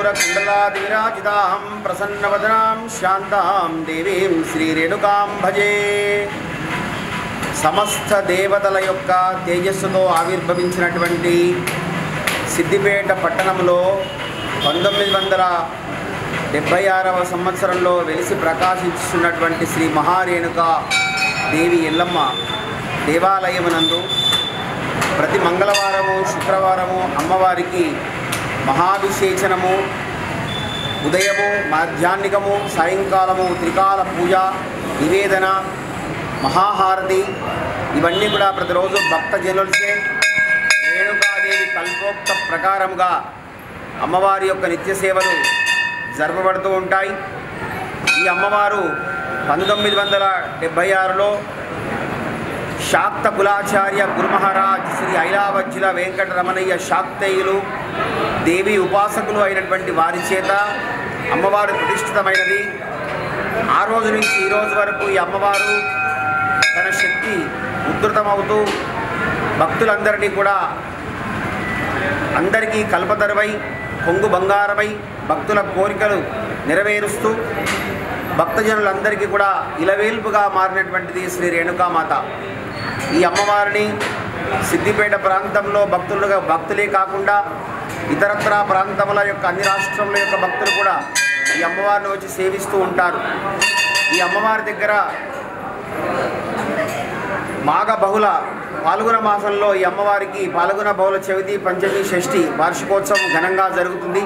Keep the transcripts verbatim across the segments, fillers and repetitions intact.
सिन्दूरकुण्डलादिविराजितां प्रसन्नवदनां शान्तां देवीं श्रीरेणुकां भजे। సమస్త దేవతల యొక్క తేజస్సుతో ఆవిర్భవించినటువంటి సిద్దిపేట పట్టణంలో పంతొమ్మిది వందల డెబ్బై ఆరవ సంవత్సరంలో వెలిసి ప్రకాశిస్తున్నటువంటి శ్రీ మహారేణుకా దేవి ఎల్లమ్మ దేవాలయమునందు ప్రతి మంగళవారము శుక్రవారము అమ్మవారికి మహాభిషేచనము, ఉదయము మాధ్యాహ్నికము సాయంకాలము త్రికాల పూజ, నివేదన, మహాహారతి ఇవన్నీ కూడా ప్రతిరోజు భక్తజనులచే రేణుకాదేవి కల్పోక్త ప్రకారముగా అమ్మవారి యొక్క నిత్య సేవలు జరపబడుతూ ఉంటాయి. ఈ అమ్మవారు పంతొమ్మిది వందల డెబ్భై ఆరులో శాక్త కులాచార్య గురుమహారాజ్ శ్రీ ఐలావజ్జుల వెంకటరమణయ్య శాక్తేయులు దేవి ఉపాసకులు అయినటువంటి వారి చేత అమ్మవారు ప్రతిష్ఠితమైనది. ఆ రోజు నుంచి ఈ రోజు వరకు ఈ అమ్మవారు తన శక్తి ఉద్ధృతమవుతూ భక్తులందరినీ కూడా అందరికీ కల్పతరువై కొంగు బంగారమై భక్తుల కోరికలు నెరవేరుస్తూ భక్తజనులందరికీ కూడా ఇలవేల్పుగా మారినటువంటిది శ్రీ రేణుకామాత. ఈ అమ్మవారిని సిద్దిపేట ప్రాంతంలో భక్తులుగా భక్తులే కాకుండా ఇతరత్ర ప్రాంతముల యొక్క అన్ని రాష్ట్రముల యొక్క భక్తులు కూడా ఈ అమ్మవారిని వచ్చి సేవిస్తూ ఉంటారు. ఈ అమ్మవారి దగ్గర మాఘ బహుళ పాల్గొన మాసంలో ఈ అమ్మవారికి పాల్గొన బహుళ చవితి, పంచమి, షష్ఠి వార్షికోత్సవం ఘనంగా జరుగుతుంది.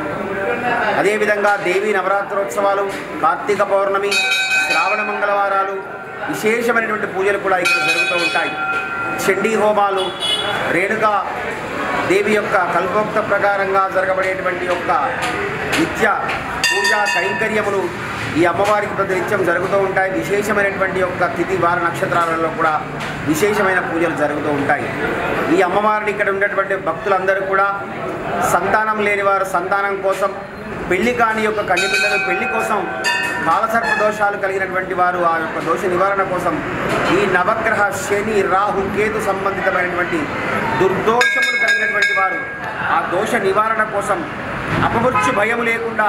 అదేవిధంగా దేవీ నవరాత్రోత్సవాలు, కార్తీక పౌర్ణమి, శ్రావణ మంగళవారాలు విశేషమైనటువంటి పూజలు కూడా ఇక్కడ జరుగుతూ ఉంటాయి. చండీ హోమాలు, రేణుకా దేవి యొక్క కల్పోక్త ప్రకారంగా జరగబడేటువంటి యొక్క నిత్య పూజా కైంకర్యములు ఈ అమ్మవారికి ప్రతినిత్యం జరుగుతూ ఉంటాయి. విశేషమైనటువంటి యొక్క తిథి వార నక్షత్రాలలో కూడా విశేషమైన పూజలు జరుగుతూ ఉంటాయి. ఈ అమ్మవారిని ఇక్కడ ఉన్నటువంటి భక్తులందరూ కూడా సంతానం లేని వారు సంతానం కోసం, పెళ్లి కాని యొక్క కన్యపిల్లలు పెళ్లి కోసం, కాలసర్ప దోషాలు కలిగినటువంటి వారు ఆ యొక్క దోష నివారణ కోసం, ఈ నవగ్రహ శని రాహు కేతు సంబంధితమైనటువంటి దుర్దోషములు కలిగినటువంటి వారు ఆ దోష నివారణ కోసం అపమృత్యు భయం లేకుండా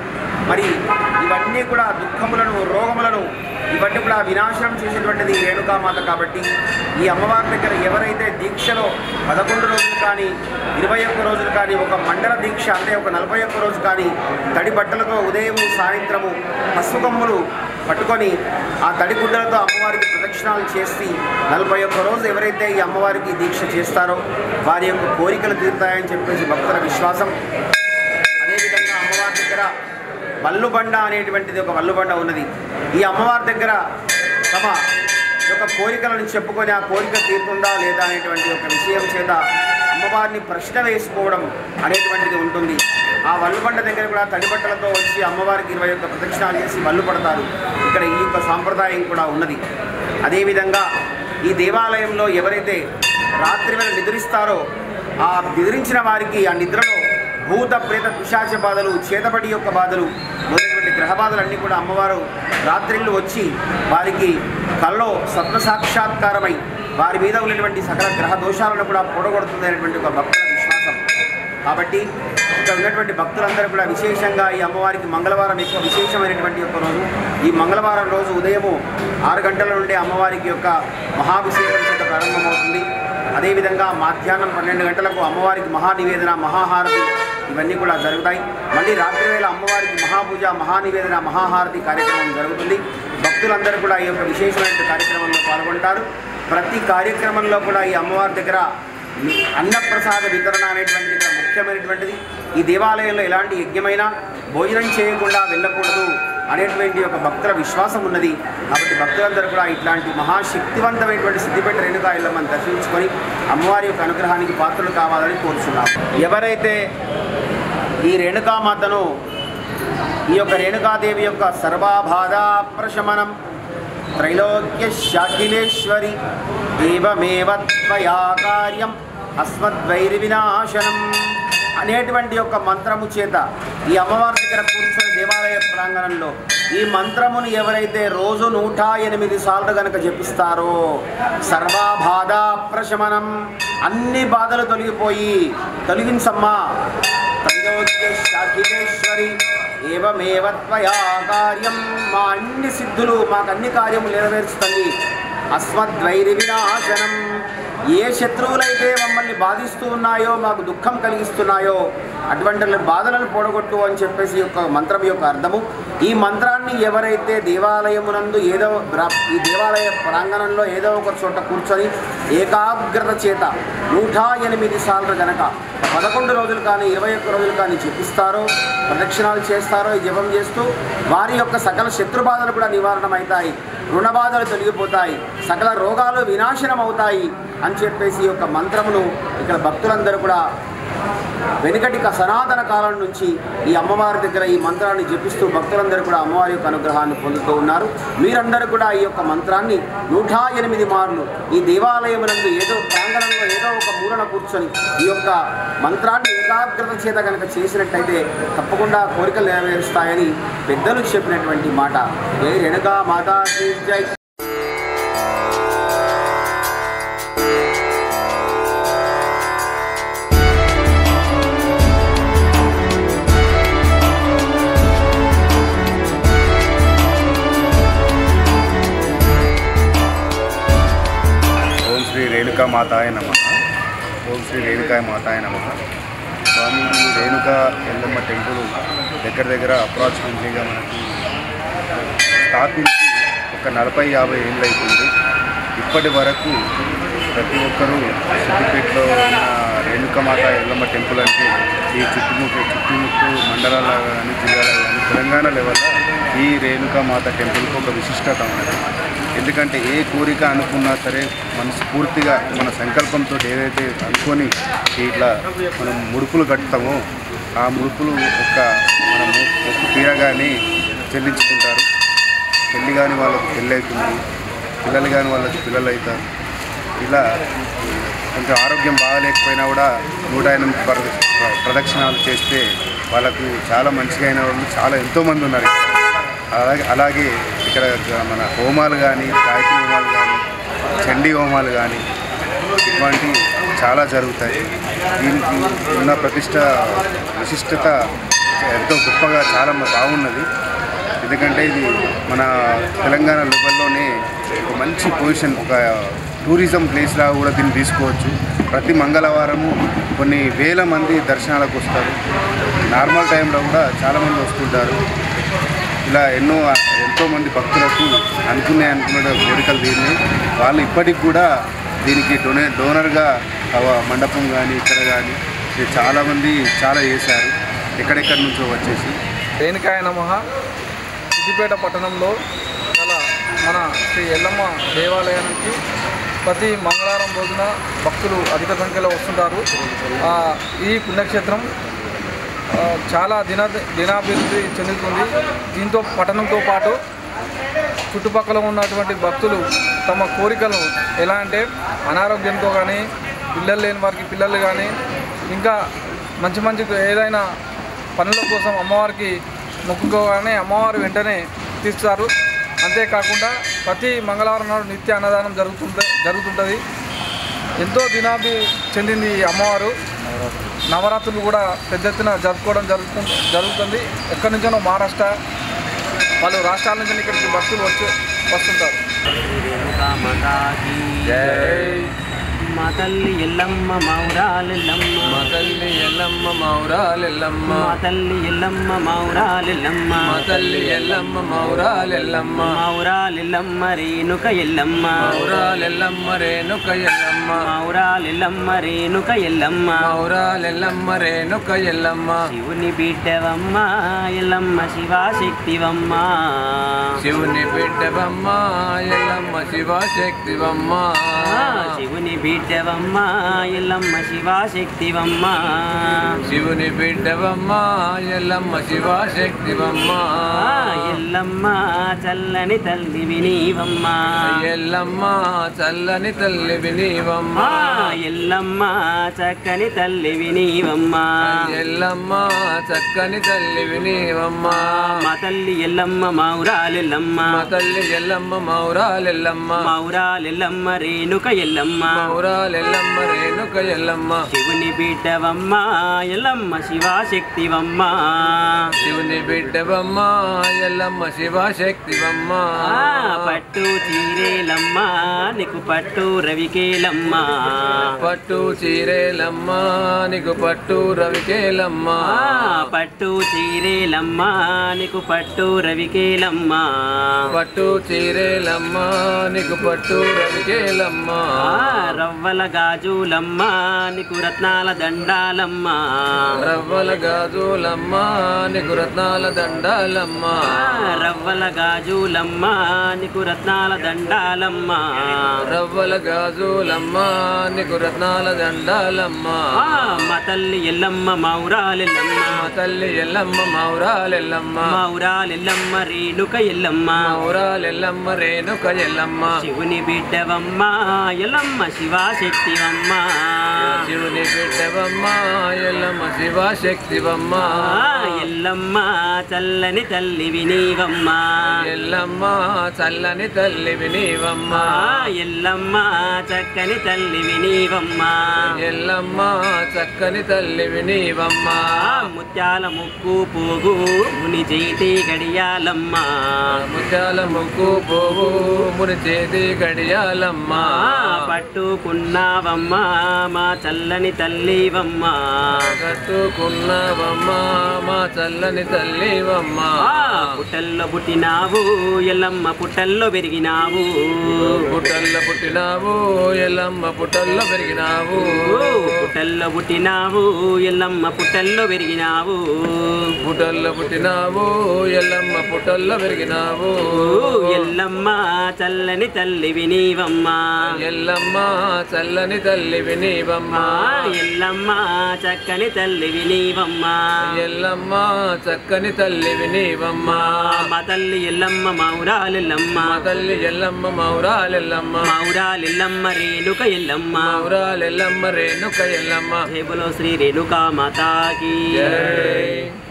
మరి ఇవన్నీ కూడా దుఃఖములను, రోగములను ఇవన్నీ కూడా వినాశనం చేసేటువంటిది రేణుకామాత. కాబట్టి ఈ అమ్మవారి దగ్గర ఎవరైతే దీక్షలో పదకొండు రోజులు కానీ ఇరవై ఒక్క రోజులు కానీ ఒక మండల దీక్ష అంటే ఒక నలభై ఒక్క రోజు కానీ తడి బట్టలతో ఉదయము సాయంత్రము పసుపుకొమ్ములు పట్టుకొని ఆ తడి గుడ్డలతో అమ్మవారికి ప్రదక్షిణాలు చేసి నలభై ఒక్క రోజు ఎవరైతే ఈ అమ్మవారికి దీక్ష చేస్తారో వారి యొక్క కోరికలు తీరుతాయని చెప్పేసి భక్తుల విశ్వాసం. అదేవిధంగా అమ్మవారి దగ్గర వల్లుబండ అనేటువంటిది ఒక వల్లుబండ ఉన్నది. ఈ అమ్మవారి దగ్గర తమ యొక్క కోరికలను చెప్పుకొని ఆ కోరిక తీరుతుందా లేదా అనేటువంటి ఒక విషయం చేత అమ్మవారిని ప్రశ్న వేసుకోవడం అనేటువంటిది ఉంటుంది. ఆ వల్లుబండ దగ్గర కూడా తడిబట్టలతో వచ్చి అమ్మవారికి ఇరవై ఒక్క ప్రదక్షిణాలు చేసి వల్లు పడతారు. ఇక్కడ ఈ యొక్క సాంప్రదాయం కూడా ఉన్నది. అదేవిధంగా ఈ దేవాలయంలో ఎవరైతే రాత్రి వేళ నిద్రిస్తారో ఆ నిద్రించిన వారికి ఆ నిద్రలో భూత ప్రేత పిశాచ బాధలు, చేతబడి యొక్క బాధలు మొదలైనటువంటి గ్రహ బాధలన్నీ కూడా అమ్మవారు రాత్రిళ్ళు వచ్చి వారికి కల్లో స్వప్న సాక్షాత్కారమై వారి మీద ఉన్నటువంటి సకల గ్రహ దోషాలను కూడా పొడగొడుతుంది అనేటువంటి ఒక భక్తుల విశ్వాసం. కాబట్టి ఇక్కడ ఉన్నటువంటి భక్తులందరూ కూడా విశేషంగా ఈ అమ్మవారికి మంగళవారం ఎక్కువ విశేషమైనటువంటి యొక్క రోజు. ఈ మంగళవారం రోజు ఉదయము ఆరు గంటల నుండి అమ్మవారికి యొక్క మహాభిషేకం చేత ప్రారంభమవుతుంది. అదేవిధంగా మధ్యాహ్నం పన్నెండు గంటలకు అమ్మవారికి మహానివేదన, మహాహారతి ఇవన్నీ కూడా జరుగుతాయి. మళ్ళీ రాత్రి వేళ అమ్మవారికి మహాపూజ, మహానివేదన, మహాహారతి కార్యక్రమం జరుగుతుంది. భక్తులందరూ కూడా ఈ యొక్క విశేషమైన కార్యక్రమంలో పాల్గొంటారు. ప్రతి కార్యక్రమంలో కూడా ఈ అమ్మవారి దగ్గర అన్నప్రసాద వితరణ అనేటువంటిది ఇక్కడ ముఖ్యమైనటువంటిది. ఈ దేవాలయంలో ఎలాంటి యజ్ఞమైనా భోజనం చేయకుండా వెళ్ళకూడదు అనేటువంటి ఒక భక్తుల విశ్వాసం ఉన్నది. కాబట్టి భక్తులందరూ కూడా ఇట్లాంటి మహాశక్తివంతమైనటువంటి సిద్దిపేట రేణుకా ఎల్లమ్మని దర్శించుకొని అమ్మవారి యొక్క అనుగ్రహానికి పాత్రలు కావాలని కోరుచున్నాం. ఎవరైతే ఈ రేణుకామాతను ఈ యొక్క రేణుకాదేవి యొక్క సర్వబాధ ప్రశమనం త్రైలోక్య శాఖిలేశ్వరి ఏవమేవ త్వయా కార్యం అస్మద్వైరి వినాశనం అనేటువంటి యొక్క మంత్రము చేత ఈ అమ్మవారి దగ్గర కూర్చొని దేవాలయ ప్రాంగణంలో ఈ మంత్రమును ఎవరైతే రోజు నూట ఎనిమిది సార్లు గనక జపిస్తారో సర్వబాధ ప్రశమనం, అన్ని బాధలు తొలగిపోయి తొలగించమ్మా త్రైలో త్రైలోక్యేశ్వరి ఏవమేవ త్వయా కార్యం. మా అన్ని సిద్ధులు మాకు అన్ని కార్యములు నెరవేర్చుతుంది. అస్మద్వైరి వినాశనం. ఏ శత్రువులైతే మమ్మల్ని బాధిస్తూ ఉన్నాయో, మాకు దుఃఖం కలిగిస్తున్నాయో అటువంటి బాధలను పొడగొట్టు అని చెప్పేసి యొక్క మంత్రం యొక్క అర్థము. ఈ మంత్రాన్ని ఎవరైతే దేవాలయమునందు ఏదో ఈ దేవాలయ ప్రాంగణంలో ఏదో ఒక చోట కూర్చొని ఏకాగ్రత చేత నూట ఎనిమిది సార్లు గనక పదకొండు రోజులు కానీ ఇరవై ఒక్క రోజులు కానీ జపిస్తారో, ప్రదక్షిణాలు చేస్తారో, ఈ జపం చేస్తూ వారి యొక్క సకల శత్రుబాధలు కూడా నివారణమవుతాయి, రుణబాధలు తొలగిపోతాయి, సకల రోగాలు వినాశనం అవుతాయి అని చెప్పేసి ఈ యొక్క మంత్రమును ఇక్కడ భక్తులందరూ కూడా వెనుకటి సనాతన కాలం నుంచి ఈ అమ్మవారి దగ్గర ఈ మంత్రాన్ని జపిస్తూ భక్తులందరూ కూడా అమ్మవారి యొక్క అనుగ్రహాన్ని పొందుతూ ఉన్నారు. మీరందరూ కూడా ఈ యొక్క మంత్రాన్ని నూట ఎనిమిది మార్లు ఈ దేవాలయమునందు ఏదో ప్రాంగణంలో ఏదో ఒక మూలన కూర్చొని ఈ యొక్క మంత్రాన్ని ఏకాగ్రత చేత కనుక చేసినట్టయితే తప్పకుండా కోరికలు నెరవేరుస్తాయని పెద్దలు చెప్పినటువంటి మాట. జై రేణుకా మాతా కీ జై. రేణుకా మాతాయ నమః. ఓం శ్రీ రేణుకాయ మాతాయ నమః. స్వామి రేణుకా ఎల్లమ్మ టెంపుల్ దగ్గర దగ్గర అప్రాక్సిమేట్లీగా మనకి స్థాపించి ఒక నలభై యాభై ఏళ్ళు అవుతుంది. ఇప్పటి వరకు ప్రతి ఒక్కరూ సిద్దిపేటలో ఉన్న రేణుకామాత ఎల్లమ్మ టెంపుల్ అంటే ఈ చుట్టుముట్టు చుట్టుముట్టు మండలాల కానీ జిల్లాల కానీ తెలంగాణ లెవెల్లో ఈ రేణుకామాత టెంపుల్కి ఒక విశిష్టత ఉన్నది. ఎందుకంటే ఏ కోరిక అనుకున్నా సరే మనస్ఫూర్తిగా మన సంకల్పంతో ఏదైతే అనుకొని ఇట్లా మనం ముడుపులు కట్టుతామో ఆ ముడుపులు ఒక్క మనము ఒక్క తీరగానే చెల్లించుకుంటారు. పెళ్ళి కానీ వాళ్ళకు పెళ్ళి అవుతుంది, పిల్లలు కానీ వాళ్ళకి పిల్లలు అవుతారు. ఇలా కొంచెం ఆరోగ్యం బాగాలేకపోయినా కూడా నూట ఎనిమిది ప్రదక్షిణాలు చేస్తే వాళ్ళకు చాలా మంచిగా అయిన వాళ్ళు చాలా ఎంతోమంది ఉన్నారు. అలాగే అలాగే ఇక్కడ మన హోమాలు కానీ గాయత్రి హోమాలు కానీ చండీ హోమాలు కానీ ఇటువంటి చాలా జరుగుతాయి. దీనికి ఉన్న ప్రతిష్ట విశిష్టత ఎంతో గొప్పగా చాలా బాగున్నది. ఎందుకంటే ఇది మన తెలంగాణ లెవెల్లోనే ఒక మంచి పొజిషన్, ఒక టూరిజం ప్లేస్లా కూడా దీన్ని తీసుకోవచ్చు. ప్రతి మంగళవారము కొన్ని వేల మంది దర్శనాలకు వస్తారు. నార్మల్ టైంలో కూడా చాలామంది వస్తుంటారు. ఇలా ఎన్నో ఎంతోమంది భక్తులకు అనుకునే అనుకున్న కోరికలు తీరిని వాళ్ళు ఇప్పటికి కూడా దీనికి డొనే డోనర్గా మండపం కానీ ఇక్కడ కానీ చాలామంది చాలా చేశారు ఎక్కడెక్కడి నుంచో వచ్చేసి. రేణుకాయ నమః. సిద్దిపేట పట్టణంలో గల మన శ్రీ ఎల్లమ్మ దేవాలయానికి ప్రతి మంగళవారం రోజున భక్తులు అధిక సంఖ్యలో వస్తుంటారు. ఈ పుణ్యక్షేత్రం చాలా దిన దినాభివృద్ధి చెందుతుంది. దీంతో పట్టణంతో పాటు చుట్టుపక్కల ఉన్నటువంటి భక్తులు తమ కోరికలు ఎలా అంటే అనారోగ్యంతో కానీ, పిల్లలు లేని వారికి పిల్లలు కానీ, ఇంకా మంచి మంచి ఏదైనా పనుల కోసం అమ్మవారికి మొక్కుకోగానే అమ్మవారు వెంటనే తీస్తారు. అంతేకాకుండా ప్రతి మంగళవారం నాడు నిత్య అన్నదానం జరుగుతుంది జరుగుతుంటుంది ఎంతో దినాభి చెందింది ఈ అమ్మవారు. నవరాత్రులు కూడా పెద్ద ఎత్తున జరుపుకోవడం జరుగుతుంది జరుగుతుంది ఎక్కడి నుంచో మహారాష్ట్ర పలు రాష్ట్రాల నుంచి ఇక్కడికి భక్తులు వచ్చి వస్తుంటారు. మా తల్లి ఎల్లమ్మ మౌరాలెల్లమ్మ, మా తల్లి ఎల్లమ్మ మౌరాలెల్లమ్మ, మా తల్లి ఎల్లమ్మ మౌరాలెల్లమ్మ, మా తల్లి ఎల్లమ్మ మౌరాలెల్లమ్మ, మౌరాలెల్లమ్మ రేణుక ఎల్లమ్మ, మౌరాలెల్లమ్మ రేణుక ఎల్లమ్మ, మౌరాలెల్లమ్మ రేణుక ఎల్లమ్మ, మౌరాలెల్లమ్మ రేణుక ఎల్లమ్మ. శివుని బిడ్డవమ్మ ఎల్లమ్మ శివాశక్తివమ్మ, శివుని బిడ్డవమ్మ ఎల్లమ్మ శివశక్తివమ్మ, శివుని బిడ్డవమ్మ ఎల్లమ్మ శివాశక్తివమ్మ, శివుని బిడ్డవమ్మ ఎల్లమ్మ శివశక్తివమ్మ, ఎల్లమ్మ చల్లని తల్లి వినీవమ్మ, ఎల్లమ్మ చల్లని తల్లి వినీవమ్మ, ఎల్లమ్మ చక్కని తల్లి వినీవమ్మ, ఎల్లమ్మ చక్కని తల్లి వినీవమ్మ. మా తల్లి ఎల్లమ్మ మౌరాలెల్లమ్మ, మా తల్లి ఎల్లమ్మ మౌరాలెల్లమ్మ, మౌరాలెల్లమ్మ రేణుక ఎల్లమ్మ, మౌరా మౌరాలెల్లమ్మ రేణుక ఎల్లమ్మ శివుని బిడ్డవమ్మ ఎల్లమ్మ శివశక్తివమ్మ శివుని బిడ్డవమ్మ ఎల్లమ్మ శివశక్తివమ్మ పట్టు చీరేలమ్మ నీకు పట్టు రవికేలమ్మ పట్టు చీరేలమ్మ నీకు పట్టు రవికేలమ్మ పట్టు చీరేలమ్మ నీకు పట్టు రవికేలమ్మ పట్టు చీరేలమ్మ నీకు పట్టు రవికేలమ్మ రవ్వల గాజులమ్మ నీకు రత్నాల దండాలమ్మ రవ్వల గాజులమ్మ నీకు రత్నాల దండాలమ్మ రవ్వల గాజులమ్మ నీకు రత్నాల దండాలమ్మ రవ్వల గాజులమ్మ నీకు రత్నాల దండాలమ్మ మా తల్లి ఎల్లమ్మ మౌరాలెల్లమ్మ మా తల్లి ఎల్లమ్మ మౌరాలెల్లమ్మ మౌరాలెల్లమ్మ రేణుక ఎల్లమ్మ మౌరాలెల్లమ్మ రేణుక ఎల్లమ్మ శివుని బిడ్డవమ్మ ఎల్లమ్మ శివశక్తివమ్మ శివుని బిడ్డవమ్మ ఎల్లమ్మ శివశక్తివమ్మ ఎల్లమ్మ చల్లని తల్లి వినీవమ్మ ఎల్లమ్మ చల్లని తల్లి వినీవమ్మ ఎల్లమ్మ చక్కని తల్లి వినీవమ్మ ఎల్లమ్మ చక్కని తల్లి వినీవమ్మ ముత్యాల ముక్కు పోగు ముని చేతి గడియాలమ్మ ముత్యాల ముక్కు పోవు ముని చేతి గడియాలమ్మ పట్టుకున్నావమ్మ మా చల్లని తల్లివమ్మ కట్టుకున్నావమ్మ మా చల్లని తల్లివమ్మ పుట్టల్లో పుట్టినావు ఎల్లమ్మ పుట్టల్లో పెరిగినావు పుట్టల్లో పుట్టినావు ఎల్లమ్మ పుట్టల్లో పెరిగినావు పుట్టల్లో పుట్టినావు ఎల్లమ్మ పుట్టల్లో పెరిగినావు పుట్టల్లో పుట్టినావు ఎల్లమ్మ పుట్టల్లో పెరిగినావు ఎల్లమ్మ చల్లని తల్లి వినీవమ్మ ఎల్లమ్మ చల్లని తల్లి వినీవమ్మ ఎల్లమ్మ చక్కని తల్లి వినీవమ్మ ఎల్లమ్మ చక్కని తల్లి వినీవమ్మ మా తల్లి ఎల్లమ్మ మౌరాలెల్లమ్మ మా తల్లి ఎల్లమ్మ మౌరాలెల్లమ్మ మౌరాలెల్లమ్మ రేణుక ఎల్లమ్మ మౌరాలెల్లమ్మ రేణుక ఎల్లమ్మ జయబులో శ్రీ రేణుకా మాతాకి జై.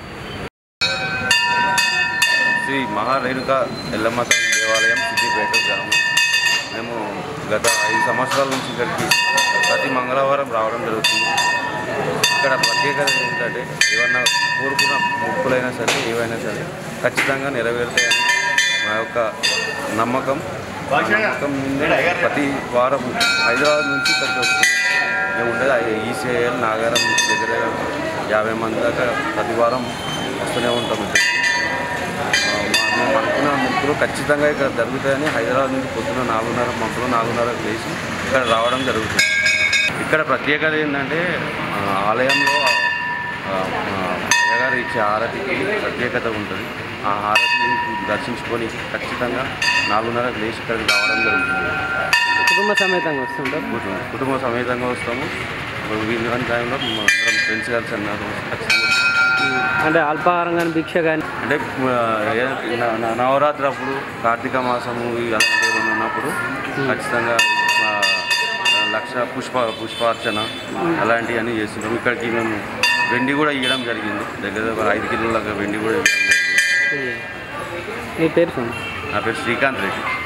శ్రీ మహారేణుక ఎల్లమ్మ తల్లి దేవాలయం సిద్దిపేట గ్రామం. మేము గత ఐదు సంవత్సరాల నుంచి ఇక్కడికి ప్రతి మంగళవారం రావడం జరుగుతుంది. ఇక్కడ ప్రత్యేకత ఏంటంటే ఏమన్నా కోరుకున్న మొక్కులైనా సరే ఏవైనా సరే ఖచ్చితంగా నెరవేరుతాయని మా యొక్క నమ్మకం. నమ్మకం మీద ప్రతి వారం హైదరాబాద్ నుంచి ఇక్కడికి వస్తుంది. మేము ఉండేది ఈసీఐఎల్ నాగారం దగ్గర యాభై మంది దాకా ప్రతి వారం వస్తూనే ఉంటాం. ఇక్కడికి మేము అనుకున్న ముగ్గురు ఖచ్చితంగా ఇక్కడ జరుగుతాయని హైదరాబాద్ నుంచి పొద్దున నాలుగున్నర మంపులు నాలుగున్నరకు వేసి ఇక్కడ రావడం జరుగుతుంది. ఇక్కడ ప్రత్యేకత ఏంటంటే ఆలయంలో అయ్యగారు ఇచ్చే హారతికి ప్రత్యేకత ఉంటుంది. ఆ హారతిని దర్శించుకొని ఖచ్చితంగా నాలుగున్నరకు లేచి ఇక్కడికి రావడం జరుగుతుంది. కుటుంబ సమేతంగా వస్తుంటారు. కుటుంబ సమేతంగా వస్తాము. వీళ్ళని టైంలో అందరం ఫ్రెండ్స్ కలిసి అన్నారు ఖచ్చితంగా. అంటే అల్పాహారం కానీ భిక్ష కానీ అంటే నవరాత్రి అప్పుడు కార్తీక మాసము అలాంటి ఏమైనా ఉన్నప్పుడు ఖచ్చితంగా లక్ష పుష్ప పుష్పార్చన అలాంటివన్నీ చేస్తున్నాం. ఇక్కడికి మేము వెండి కూడా ఇవ్వడం జరిగింది. దగ్గర దగ్గర ఐదు కిలోల వెండి కూడా ఇవ్వడం జరిగింది. మీ పేరు? నా పేరు శ్రీకాంత్ రెడ్డి.